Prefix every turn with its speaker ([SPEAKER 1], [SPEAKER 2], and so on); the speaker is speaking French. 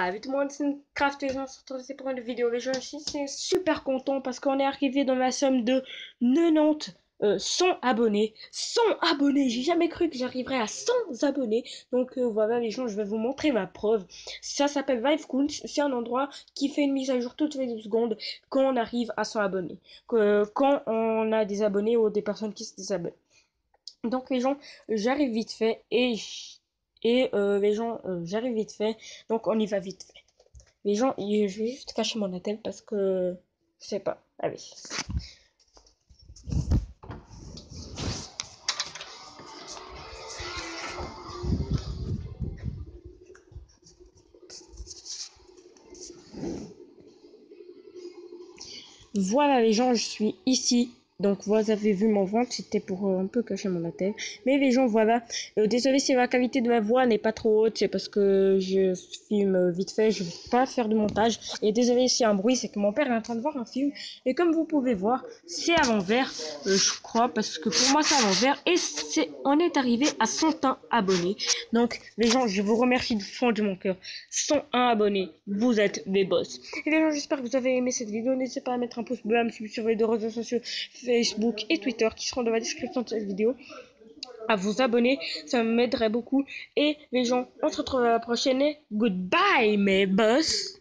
[SPEAKER 1] Salut tout le monde, c'est Craft et on se retrouve pour une vidéo. Les gens, je suis super content parce qu'on est arrivé dans la somme de 90 100 abonnés. 100 abonnés, j'ai jamais cru que j'arriverais à 100 abonnés. Donc voilà les gens, je vais vous montrer ma preuve. Ça s'appelle Vivekuns, c'est un endroit qui fait une mise à jour toutes les 2 secondes quand on arrive à 100 abonnés. Quand on a des abonnés ou des personnes qui se désabonnent. Donc les gens, j'arrive vite fait les gens, j'arrive vite fait, donc on y va vite fait. Les gens, je vais juste cacher mon attel parce que je sais pas. Allez. Voilà les gens, je suis ici. Donc vous avez vu mon ventre, c'était pour un peu cacher mon attel. Mais les gens, voilà. Désolé si la qualité de ma voix n'est pas trop haute, c'est parce que je filme vite fait, je ne vais pas faire de montage. Et désolé s'il y a un bruit, c'est que mon père est en train de voir un film. Et comme vous pouvez voir, c'est à l'envers, je crois, parce que pour moi c'est à l'envers. Et on est arrivé à 101 abonnés. Donc les gens, je vous remercie du fond de mon cœur. 101 abonnés, vous êtes des boss. Et les gens, j'espère que vous avez aimé cette vidéo. N'hésitez pas à mettre un pouce bleu, à me suivre sur les 2 réseaux sociaux, Facebook et Twitter, qui seront dans la description de cette vidéo. À vous abonner, ça m'aiderait beaucoup. Et les gens, on se retrouve à la prochaine. Goodbye mes boss.